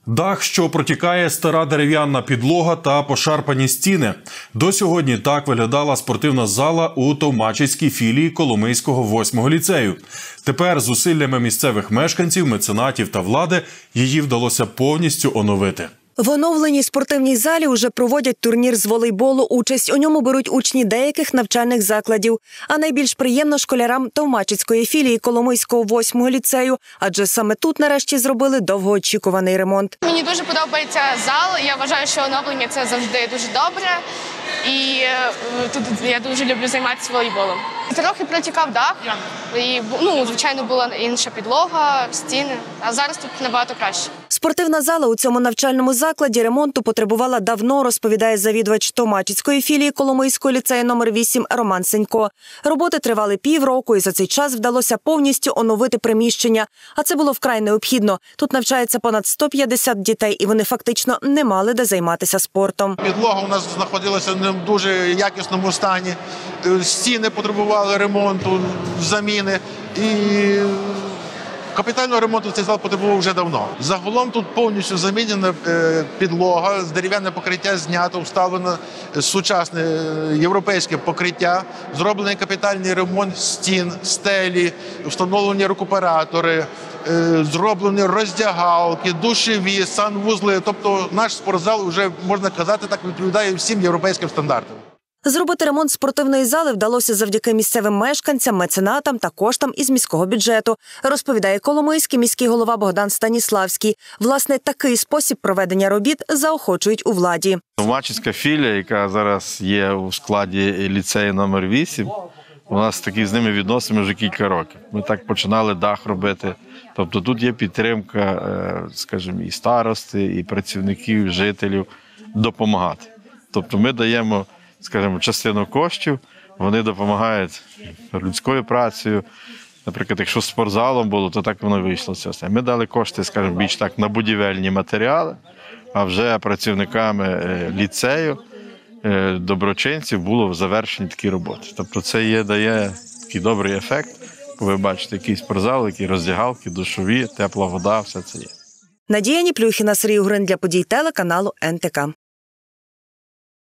Дах, що протікає, стара дерев'яна підлога та пошарпані стіни. До сьогодні так виглядала спортивна зала у Товмачицькій філії Коломийського 8-го ліцею. Тепер зусиллями місцевих мешканців, меценатів та влади її вдалося повністю оновити. В оновленій спортивній залі уже проводять турнір з волейболу. Участь у ньому беруть учні деяких навчальних закладів. А найбільш приємно школярам Товмачицької філії Коломийського 8-го ліцею, адже саме тут нарешті зробили довгоочікуваний ремонт. Мені дуже подобається зал, я вважаю, що оновлення – це завжди дуже добре. І тут я дуже люблю займатися волейболом. Трохи протікав дах, і, звичайно, була інша підлога, стіни, а зараз тут набагато краще. Спортивна зала у цьому навчальному закладі ремонту потребувала давно, розповідає завідувач Товмачицької філії Коломийського ліцею номер 8 Роман Сенько. Роботи тривали півроку, і за цей час вдалося повністю оновити приміщення. А це було вкрай необхідно. Тут навчається понад 150 дітей, і вони фактично не мали де займатися спортом. Підлога у нас знаходилася в не дуже якісному стані, стіни потребували ремонту, заміни. І капітального ремонту цей зал потребував вже давно. Загалом тут повністю замінена підлога, дерев'яне покриття знято, вставлено сучасне європейське покриття, зроблений капітальний ремонт стін, стелі, встановлені рекуператори, зроблені роздягалки, душові, санвузли. Тобто наш спортзал вже, можна казати, так відповідає всім європейським стандартам. Зробити ремонт спортивної зали вдалося завдяки місцевим мешканцям, меценатам та коштам із міського бюджету, розповідає Коломийський міський голова Богдан Станіславський. Власне, такий спосіб проведення робіт заохочують у владі. Товмачицька філія, яка зараз є у складі ліцею номер 8, у нас такі з ними відносини вже кілька років. Ми так починали дах робити. Тобто тут є підтримка, скажімо, і старости, і працівників, і жителів допомагати. Тобто ми даємо, скажімо, частину коштів, вони допомагають людською працею. Наприклад, якщо з спортзалом було, то так воно вийшло. Ми дали кошти, скажімо, більш так на будівельні матеріали, а вже працівниками ліцею, доброчинців було завершені такі роботи. Тобто це дає такий добрий ефект. Ви бачите, який спортзал, які роздягалки, душові, тепла вода, все це є. Надія Ніплюхіна, Сергій Угрин для подій телеканалу НТК.